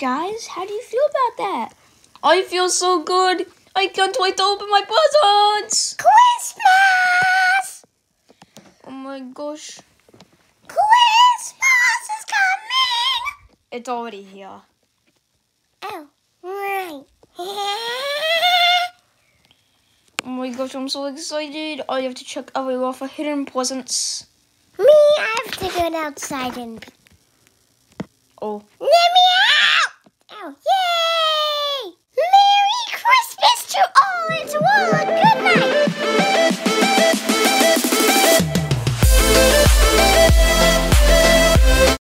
guys. How do you feel about that? I feel so good. I can't wait to open my presents. Christmas! Oh my gosh. Christmas is coming! It's already here. Oh, right. Oh my gosh, I'm so excited. I have to check everywhere for hidden presents. Me, I have to go outside and... Oh. Let me out! Oh, yay! Merry Christmas to all. It's one. Good night.